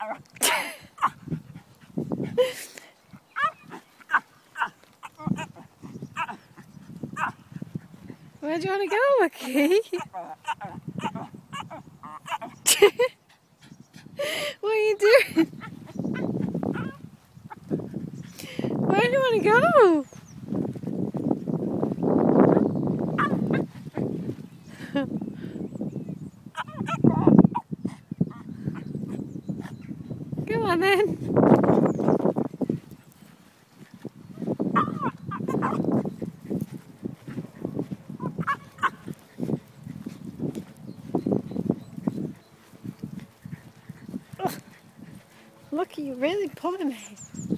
Where do you want to go, Wookie? What are you doing? Where do you want to go? Come on then. Look, you're really pulling me.